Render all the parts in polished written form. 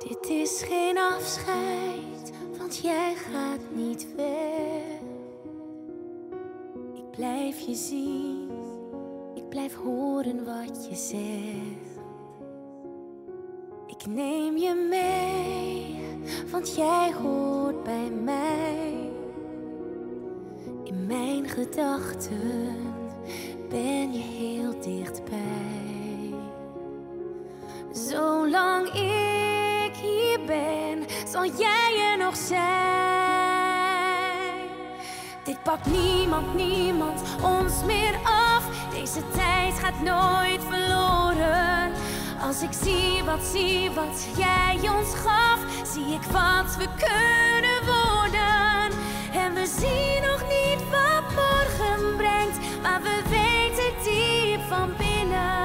Dit is geen afscheid, want jij gaat niet weg. Ik blijf je zien, ik blijf horen wat je zegt. Ik neem je mee, want jij hoort bij mij. In mijn gedachten ben je heel dichtbij. Zolang ik hier ben, zal jij er nog zijn. Dit pakt niemand ons meer af. Deze tijd gaat nooit verloren. Als ik zie wat jij ons gaf, zie ik wat we kunnen worden. En we zien nog niet wat morgen brengt, maar we weten diep van binnen.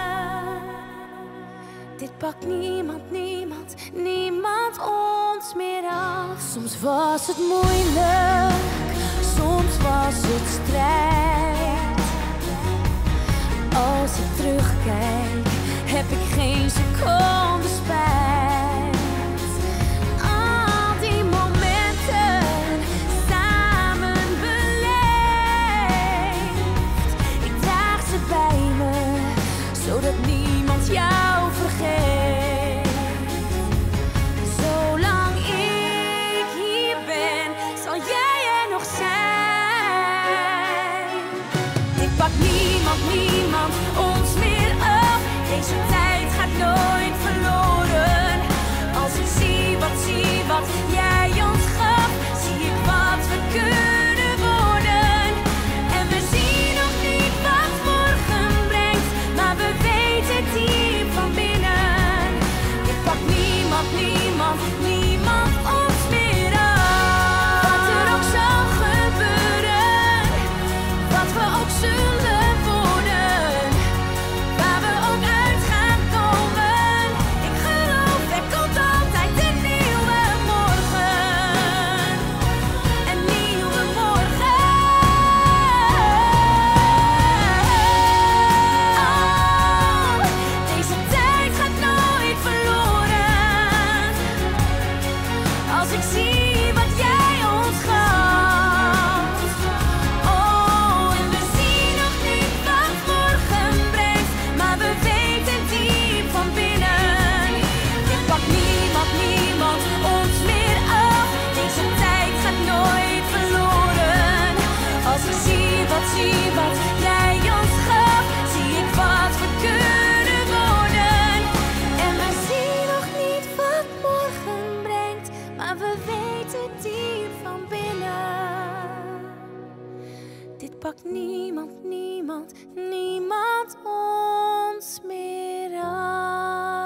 Dit pakt niemand ons meer af. Soms was het moeilijk, soms was het strijd. Als ik terugkijk, heb ik geen seconde spijt. Al die momenten samen beleefd. Ik draag ze bij me, zodat niemand jou vergeet. Zolang ik hier ben, zal jij er nog zijn. Dit pakt niemand ons meer af. Deze tijd gaat nooit verloren. Als ik zie wat jij ons gaf, zie ik wat we kunnen worden. En we zien nog niet wat morgen brengt, maar we weten diep van binnen. Dit pakt niemand ons meer af. Wat er ook zal gebeuren, wat we ook zullen worden, waar we ook uit gaan komen. Ik geloof, er komt altijd een nieuwe morgen. Een nieuwe morgen. Oh, deze tijd gaat nooit verloren. Als ik zie wat jij ons gaf. Oh, en we zien nog niet wat morgen brengt, maar we weten diep van binnen. Dit pakt niemand ons meer af. Deze tijd gaat nooit verloren. Als ik zie wat jij ons gaf, zie ik wat we kunnen worden. En we zien nog niet wat morgen brengt, maar we weten diep van binnen. Dit pakt niemand ons meer af.